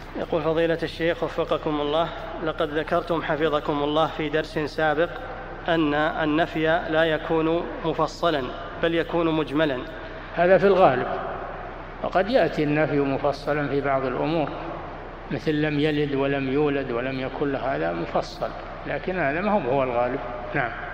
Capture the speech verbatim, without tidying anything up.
يقول فضيلة الشيخ وفقكم الله، لقد ذكرتم حفظكم الله في درس سابق أن النفي لا يكون مفصلا بل يكون مجملا. هذا في الغالب، وقد يأتي النفي مفصلا في بعض الأمور، مثل لم يلد ولم يولد ولم يكن له، هذا مفصل، لكن هذا ما هو الغالب. نعم.